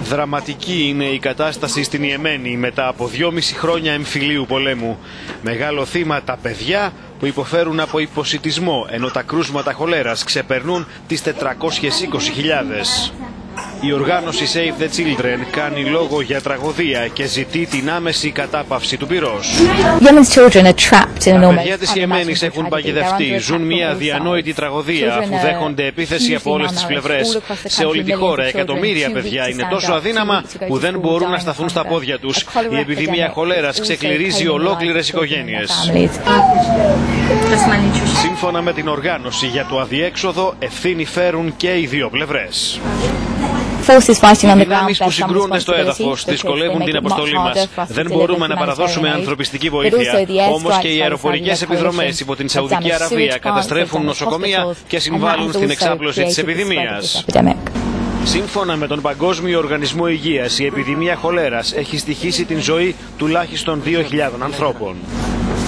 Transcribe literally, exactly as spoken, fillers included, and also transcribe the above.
Δραματική είναι η κατάσταση στην Ιεμένη μετά από δυόμιση χρόνια εμφυλίου πολέμου. Μεγάλο θύμα τα παιδιά που υποφέρουν από υποσιτισμό, ενώ τα κρούσματα χολέρας ξεπερνούν τις τετρακόσιες είκοσι χιλιάδες. Η οργάνωση Save the Children κάνει λόγο για τραγωδία και ζητεί την άμεση κατάπαυση του πυρός. Τα παιδιά της Ιεμένης έχουν παγιδευτεί, ζουν μια αδιανόητη τραγωδία αφού δέχονται επίθεση από όλες τις πλευρές. Σε όλη τη χώρα εκατομμύρια παιδιά είναι τόσο αδύναμα που δεν μπορούν να σταθούν στα πόδια τους. Η επιδημία χολέρας ξεκληρίζει ολόκληρες οικογένειες. Σύμφωνα με την οργάνωση για το αδιέξοδο, ευθύνη φέρουν και οι δύο πλευρές. Οι δυνάμεις που συγκρούονται στο έδαφος δυσκολεύουν την αποστολή μας. Δεν μπορούμε να παραδώσουμε ανθρωπιστική βοήθεια. Όμως και οι αεροπορικές επιδρομές υπό την Σαουδική Αραβία καταστρέφουν νοσοκομεία και συμβάλλουν στην εξάπλωση της επιδημίας. Σύμφωνα με τον Παγκόσμιο Οργανισμό Υγείας, η επιδημία χολέρας έχει στοιχήσει την ζωή τουλάχιστον δύο χιλιάδων ανθρώπων.